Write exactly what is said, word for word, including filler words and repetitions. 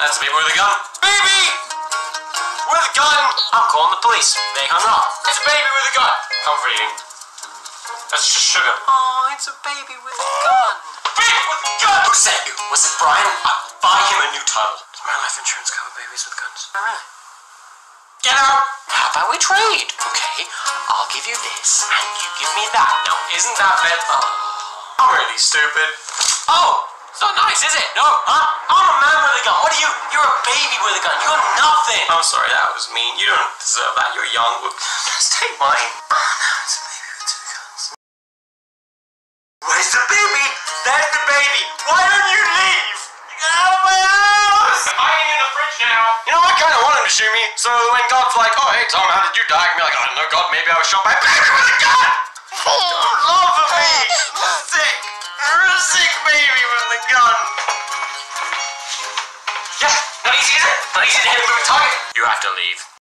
That's a baby with a gun. Baby! With a gun! I'm calling the police. They hung up. It's a baby with a gun. Comforting. That's just sugar. Oh, it's a baby with a gun. Baby with a gun! Who sent you? Was it Brian? I'll buy him a new title. Does my life insurance cover babies with guns? Not really. Get out! How about we trade? Okay, I'll give you this, and you give me that. Now, isn't that better? Oh, I'm really stupid. Oh, it's not nice, is it? No, huh? I'm a man with a gun. What are you? You're a baby with a gun. You're nothing. I'm sorry, that was mean. You don't deserve that. You're young. Just take mine. Oh, no, it's a baby with two guns. Where's the baby? There's the baby. Why don't you leave? Get out of my house! I'm hiding in the fridge now. You know, I kind of want him to shoot me. So when God's like, oh, hey, Tom, how did you die? I can be like, I don't know, God, maybe I was shot by a baby with a gun! Don't laugh at me. I'm sick. You're a sick baby with a gun. Yeah, not easy, is it? Not easy to hit a moving target. You have to leave.